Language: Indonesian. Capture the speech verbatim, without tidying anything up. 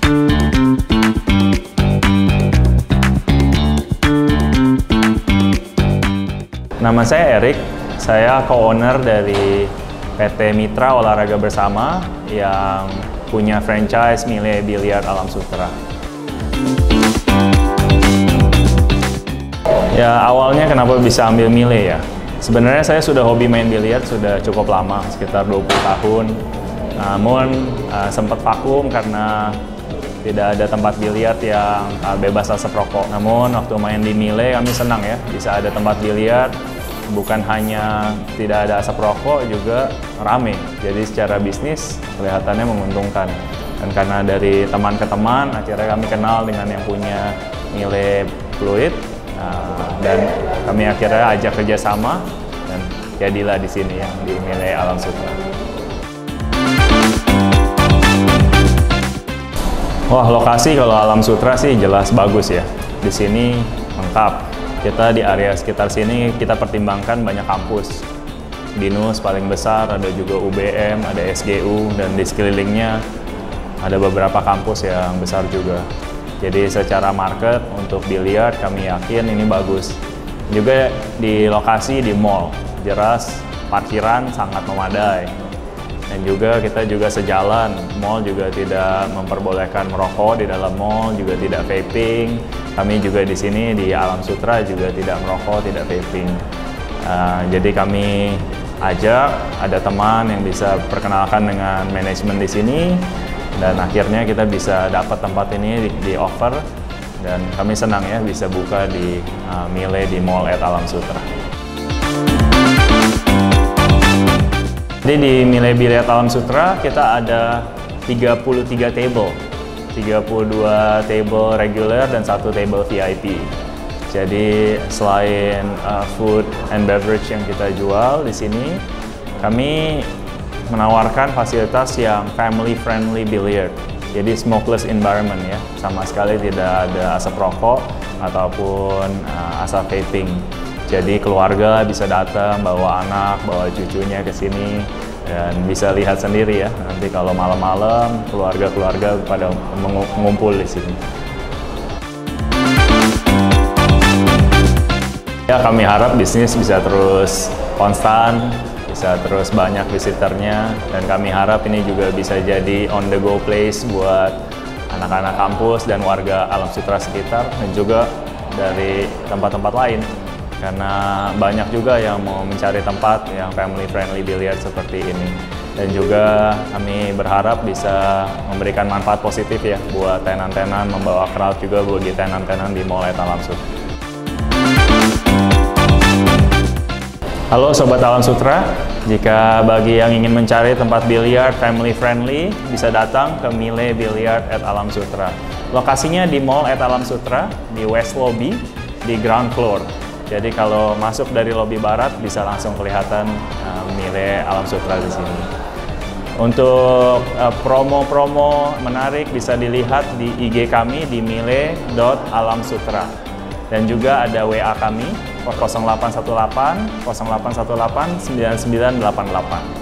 Nama saya Erik, saya co-owner dari P T Mitra Olahraga Bersama yang punya franchise Mile Billiard Alam Sutera. Ya, awalnya kenapa bisa ambil Mile ya? Sebenarnya saya sudah hobi main biliar sudah cukup lama, sekitar dua puluh tahun. Namun uh, sempat vakum karena tidak ada tempat biliar yang uh, bebas asap rokok. Namun waktu main di Mile kami senang ya, bisa ada tempat biliar. Bukan hanya tidak ada asap rokok, juga rame. Jadi secara bisnis kelihatannya menguntungkan. Dan karena dari teman ke teman, akhirnya kami kenal dengan yang punya Mile Fluid. Nah, dan kami akhirnya ajak kerjasama dan jadilah di sini ya, di Mile Alam Sutera. Wah, lokasi kalau Alam Sutera sih jelas bagus ya. Di sini lengkap. Kita di area sekitar sini kita pertimbangkan banyak kampus. BINUS paling besar, ada juga U B M, ada S G U, dan di sekelilingnya ada beberapa kampus yang besar juga. Jadi secara market untuk biliar kami yakin ini bagus. Juga di lokasi di mall, jelas parkiran sangat memadai. Dan juga kita juga sejalan, mall juga tidak memperbolehkan merokok di dalam mall, juga tidak vaping. Kami juga di sini di Alam Sutera juga tidak merokok, tidak vaping. Uh, jadi kami ajak, ada teman yang bisa perkenalkan dengan manajemen di sini, dan akhirnya kita bisa dapat tempat ini di, di offer, dan kami senang ya bisa buka di uh, Mile di Mall at Alam Sutera. Jadi di Mile Billiard Alam Sutera kita ada tiga puluh tiga table, tiga puluh dua table reguler dan satu table V I P. Jadi selain uh, food and beverage yang kita jual di sini, kami menawarkan fasilitas yang family friendly billiard. Jadi smokeless environment ya, sama sekali tidak ada asap rokok ataupun uh, asap vaping. Jadi keluarga bisa datang, bawa anak, bawa cucunya ke sini, dan bisa lihat sendiri ya. Nanti kalau malam-malam, keluarga-keluarga pada mengumpul di sini. Ya, kami harap bisnis bisa terus konstan, bisa terus banyak visitornya, dan kami harap ini juga bisa jadi on the go place buat anak-anak kampus dan warga Alam Sutera sekitar, dan juga dari tempat-tempat lain. Karena banyak juga yang mau mencari tempat yang family friendly billiard seperti ini. Dan juga kami berharap bisa memberikan manfaat positif ya buat tenan-tenan, membawa crowd juga bagi tenan-tenan di Mall at Alam Sutera. Halo Sobat Alam Sutera, jika bagi yang ingin mencari tempat billiard family friendly, bisa datang ke Mile Billiard at Alam Sutera. Lokasinya di Mall at Alam Sutera, di West Lobby, di ground floor. Jadi kalau masuk dari lobi barat bisa langsung kelihatan uh, Mile Alam Sutera di sini. Untuk promo-promo uh, menarik bisa dilihat di I G kami di mile dot alam sutera. Dan juga ada W A kami nol delapan satu delapan nol delapan satu delapan sembilan sembilan delapan delapan.